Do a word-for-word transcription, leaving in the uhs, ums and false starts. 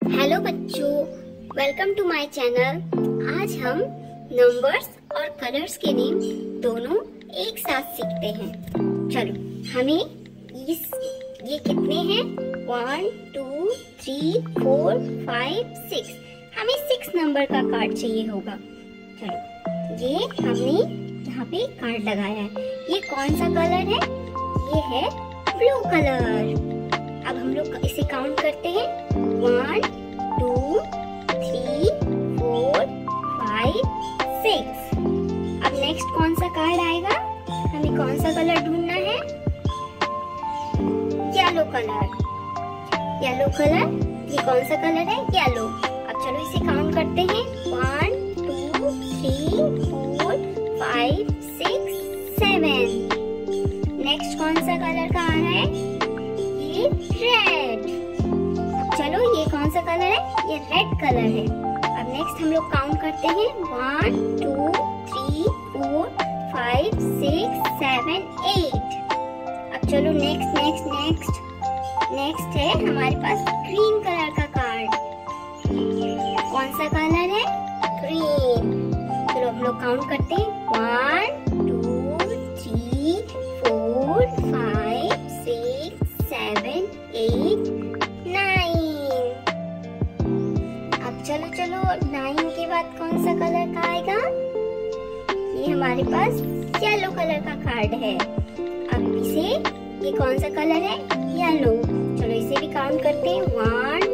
Hello बच्चों, welcome to my channel. आज हम नंबर्स और कलर्स के नेम दोनों एक साथ सीखते हैं। चलो, हमें इस ये कितने हैं? One two three four five six. हमें सिक्स नंबर का कार्ड चाहिए होगा। चलो, ये हमने यहाँ पे कार्ड लगाया है। ये कौन सा कलर है? ये है ब्लू कलर। अब हम लोग इसे काउंट करते हैं। One two three four five six. अब नेक्स्ट कौन सा कार्ड आएगा? हमें कौन सा कलर ढूंढना है? Yellow colour. येलो कलर, ये कौन सा कलर है? येलो। अब चलो इसे काउंट करते हैं। One two three four five six seven. Next कौन सा कलर का आ रहा है? ये रेड। अब चलो, ये कौन सा कलर है? ये रेड कलर है। अब नेक्स्ट हम लोग काउंट करते हैं। One two three four five six seven eight. अब चलो नेक्स्ट नेक्स्ट नेक्स्ट नेक्स्ट है हमारे पास ग्रीन कलर का कार्ड। कौन सा कलर है? ग्रीन। चलो हम लोग काउंट करते हैं। One two three four five six seven eight nine. अब चलो चलो नाइन के बाद कौन सा कलर का आएगा? ये हमारे पास येलो कलर का कार्ड है। अब इसे, ये कौन सा कलर है? येलो। चलो इसे भी काउंट करते हैं। वन